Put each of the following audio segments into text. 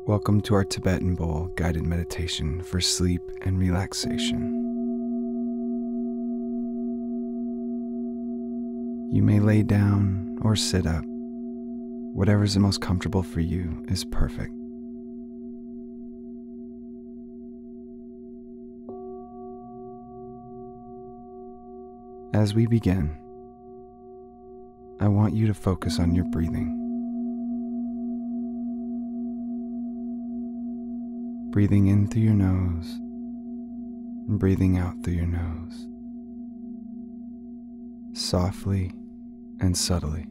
Welcome to our Tibetan bowl guided meditation for sleep and relaxation. You may lay down or sit up. Whatever's the most comfortable for you is perfect. As we begin, I want you to focus on your breathing. Breathing in through your nose and breathing out through your nose, softly and subtly.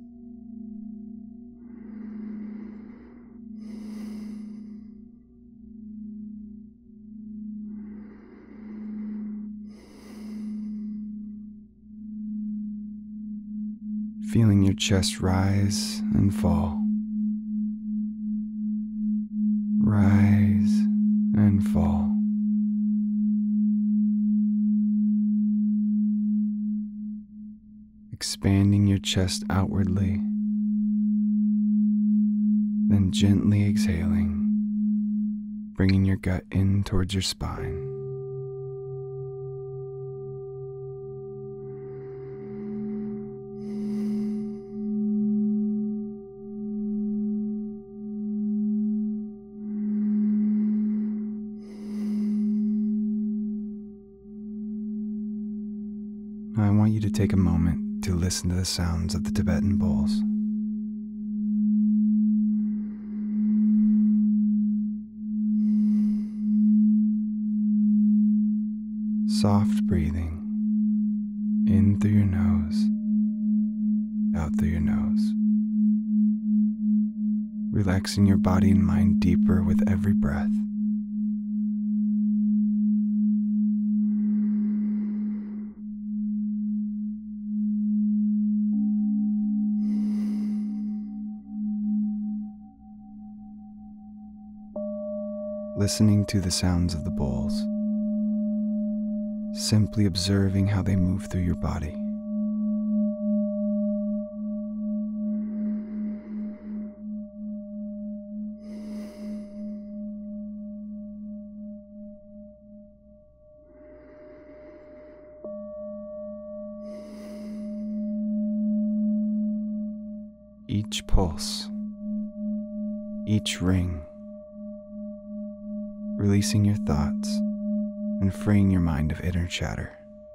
Feeling your chest rise and fall. Rise and fall. Expanding your chest outwardly, then gently exhaling, bringing your gut in towards your spine. I want you to take a moment to listen to the sounds of the Tibetan bowls. Soft breathing in through your nose, out through your nose. Relaxing your body and mind deeper with every breath. Listening to the sounds of the bowls, simply observing how they move through your body. Each pulse, each ring, releasing your thoughts and freeing your mind of inner chatter.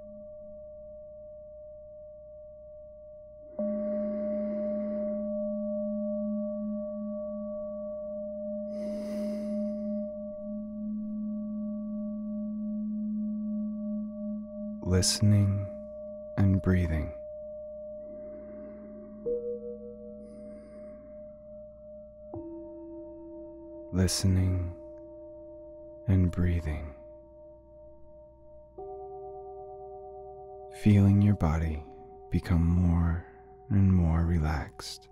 Listening and breathing. Listening and breathing. Feeling your body become more and more relaxed.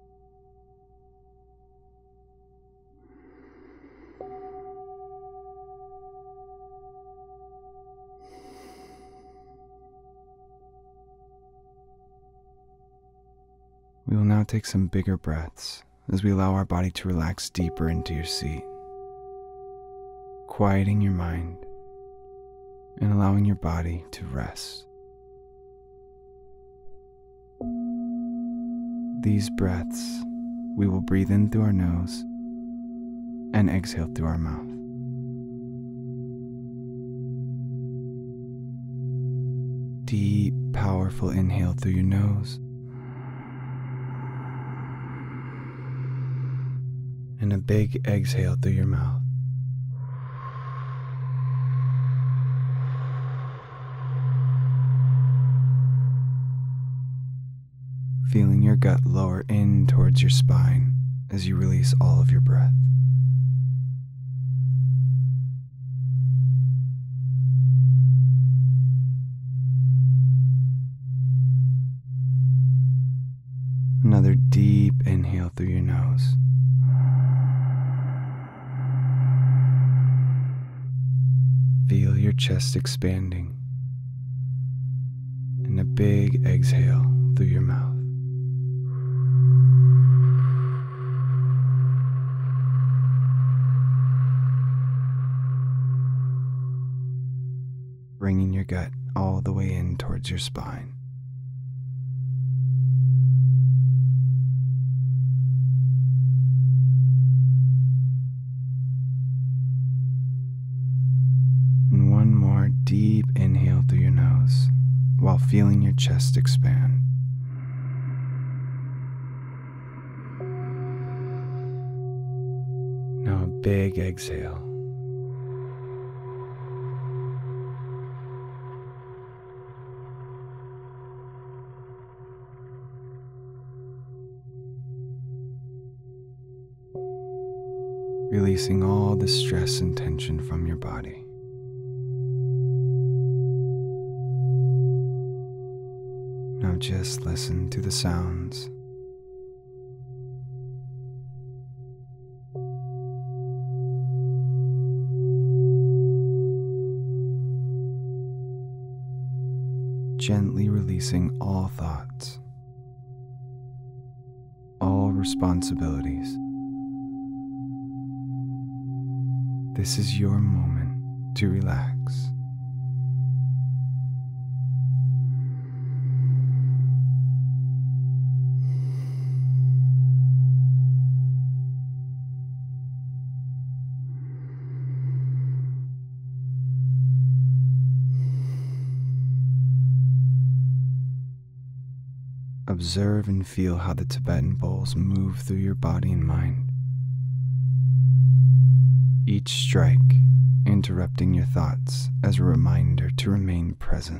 We will now take some bigger breaths as we allow our body to relax deeper into your seat, quieting your mind and allowing your body to rest. These breaths, we will breathe in through our nose and exhale through our mouth. Deep, powerful inhale through your nose and a big exhale through your mouth. Feeling your gut lower in towards your spine as you release all of your breath. Another deep inhale through your nose. Feel your chest expanding, and a big exhale through your mouth. bringing your gut all the way in towards your spine. And one more deep inhale through your nose while feeling your chest expand. Now a big exhale. Releasing all the stress and tension from your body. Now just listen to the sounds. Gently releasing all thoughts, all responsibilities. This is your moment to relax. Observe and feel how the Tibetan bowls move through your body and mind. Each strike interrupting your thoughts as a reminder to remain present.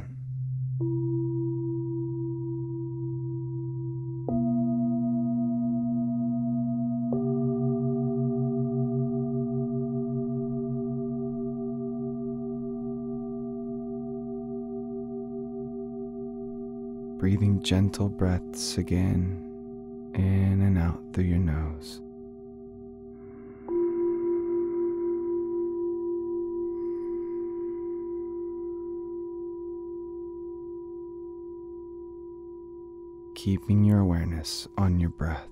Breathing gentle breaths again, in and out through your nose. Keeping your awareness on your breath.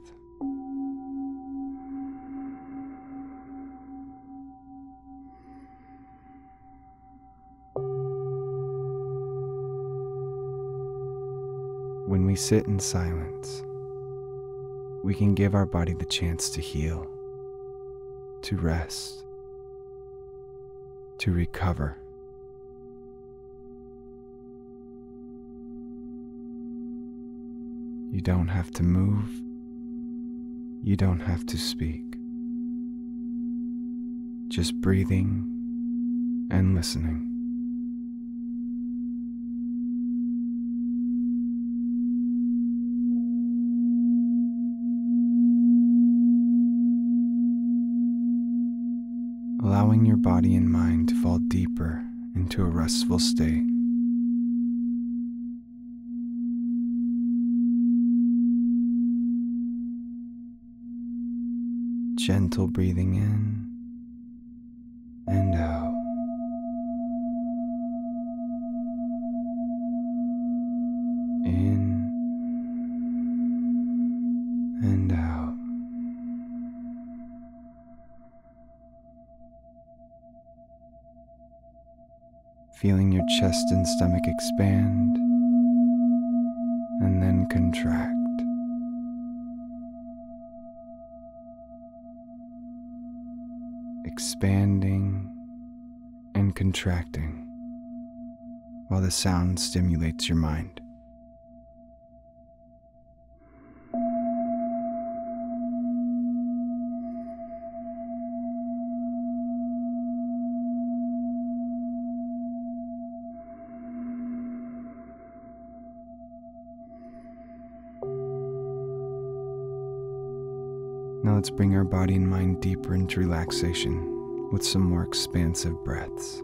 When we sit in silence, we can give our body the chance to heal, to rest, to recover. You don't have to move. You don't have to speak. Just breathing and listening. Allowing your body and mind to fall deeper into a restful state. Gentle breathing in and out. In and out. Feeling your chest and stomach expand and then contract. Expanding and contracting while the sound stimulates your mind. Now let's bring our body and mind deeper into relaxation with some more expansive breaths.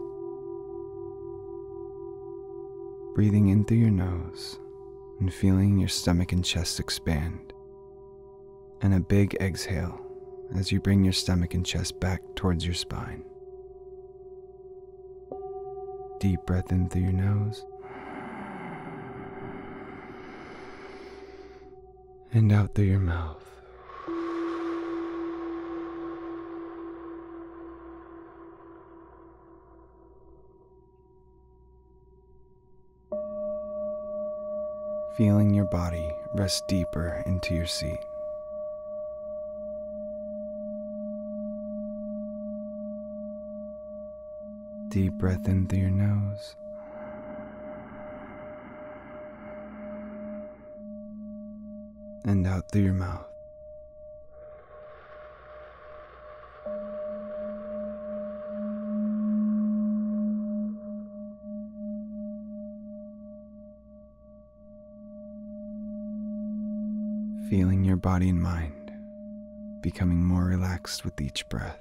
Breathing in through your nose and feeling your stomach and chest expand. And a big exhale as you bring your stomach and chest back towards your spine. Deep breath in through your nose. And out through your mouth. feeling your body rest deeper into your seat. Deep breath in through your nose. And out through your mouth. Feeling your body and mind becoming more relaxed with each breath.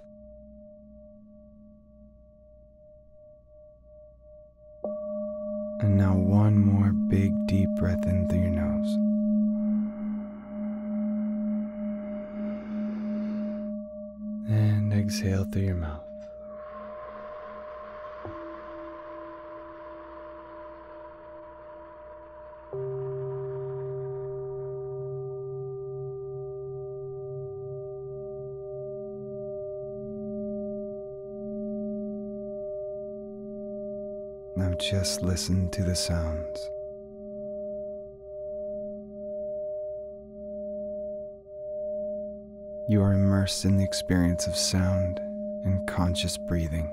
And now one more big deep breath in through your nose. And exhale through your mouth. Now just listen to the sounds. You are immersed in the experience of sound and conscious breathing.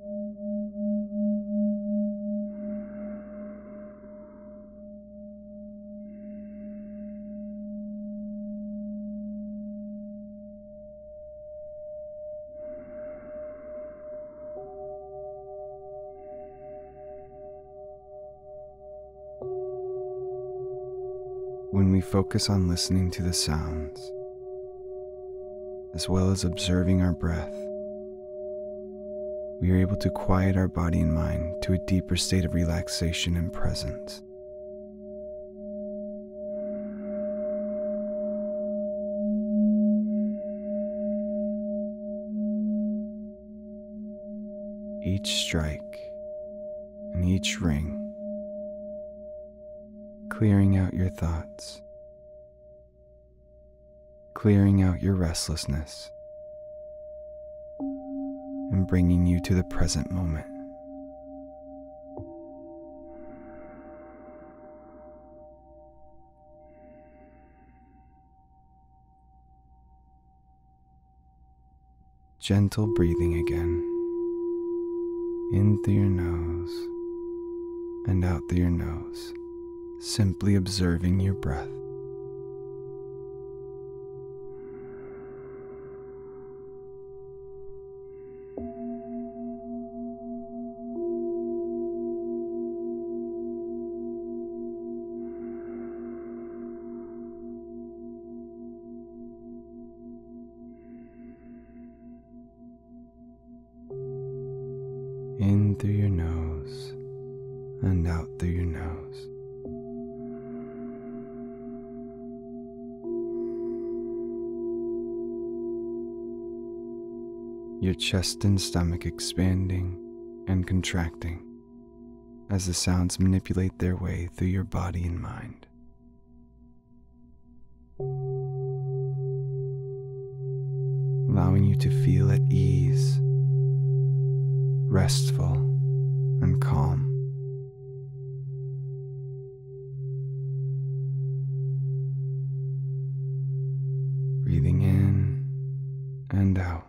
When we focus on listening to the sounds, as well as observing our breath, we are able to quiet our body and mind to a deeper state of relaxation and presence. Each strike and each ring, clearing out your thoughts, clearing out your restlessness, and bringing you to the present moment. Gentle breathing again, in through your nose and out through your nose, simply observing your breath. In through your nose and out through your nose. Your chest and stomach expanding and contracting as the sounds manipulate their way through your body and mind. Allowing you to feel at ease, restful, and calm. Breathing in and out.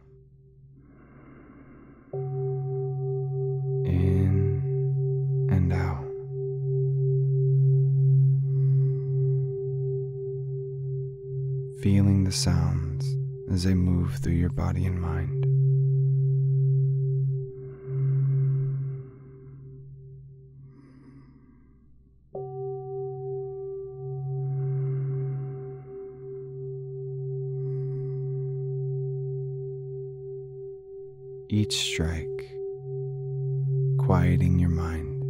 In and out. Feeling the sounds as they move through your body and mind. Each strike, quieting your mind,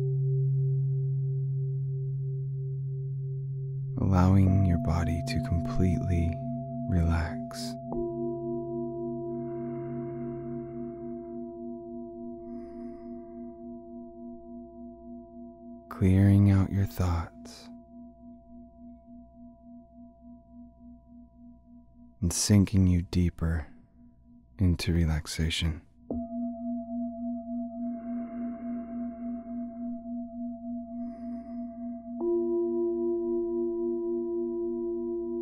allowing your body to completely relax. Clearing out your thoughts and sinking you deeper into relaxation.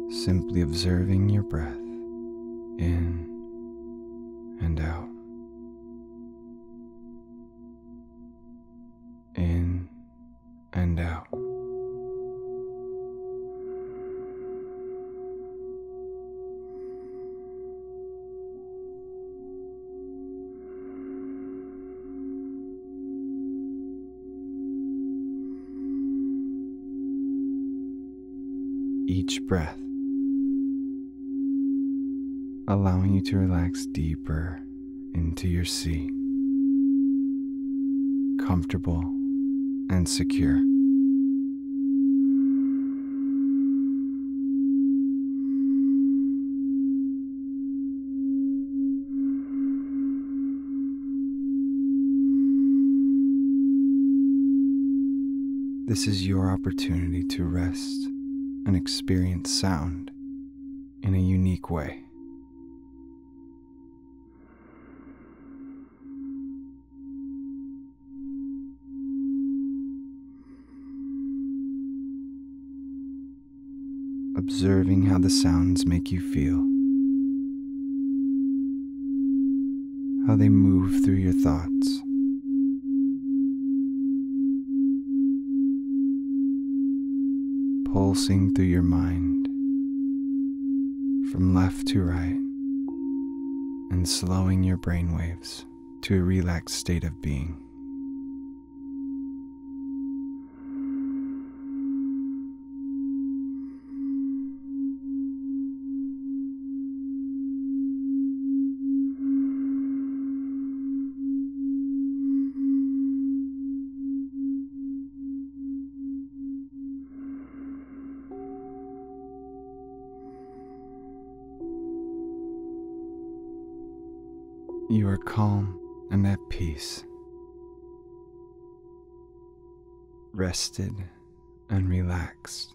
simply observing your breath in and out, in and out. Each breath allowing you to relax deeper into your seat, comfortable and secure. This is your opportunity to rest and experience sound in a unique way. Observing how the sounds make you feel, how they move through your thoughts, pulsing through your mind from left to right, and slowing your brainwaves to a relaxed state of being. You are calm and at peace, rested and relaxed.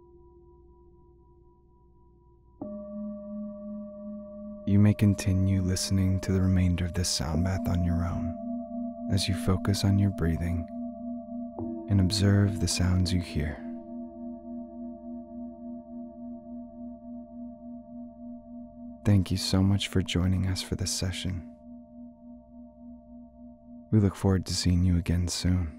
You may continue listening to the remainder of this sound bath on your own as you focus on your breathing and observe the sounds you hear. Thank you so much for joining us for this session. We look forward to seeing you again soon.